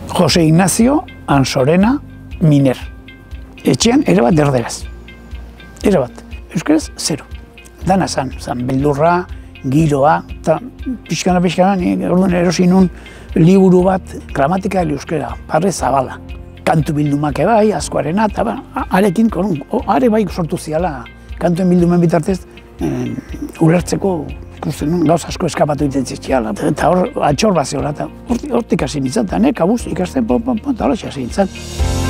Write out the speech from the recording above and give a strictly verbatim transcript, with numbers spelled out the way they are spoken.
Jose Ignacio Ansorena Miner. Etxean, ere bat erderaz. Ere bat. Euskaraz, zero. Dana zan, zan beldurra, giroa, eta pixkana-pixkana, orduan erosi nun liburu bat, gramatika euskera, parre zabala. Kantu bildumak ebai, askoarena, eta ba, arekin, are bai sortu ziala, kantuen bildumen bitartez, ulertzeko, ikusten, gauz asko eskapatu iten zitziala. Eta hor, atxor bat zehola, eta hortik hasi nintzen, eta nek abuz ikasten, eta hori hasi nintzen.